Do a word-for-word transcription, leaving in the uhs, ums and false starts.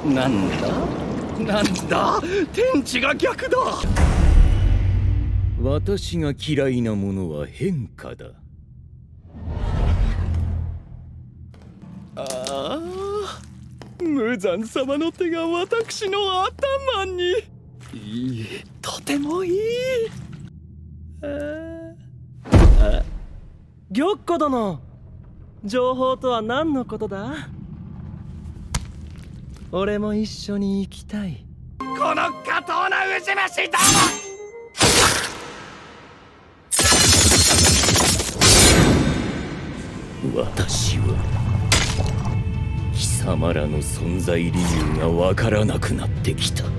なんだなんだ、天地が逆だ。 私が嫌いなものは変化だ。 ああ、無惨様の手が私の頭に。いい、とてもいい。 玉子殿、情報とは何のことだ？俺も一緒に行きたい。 この下等なウジ虫だ。 私は貴様らの存在理由がわからなくなってきた。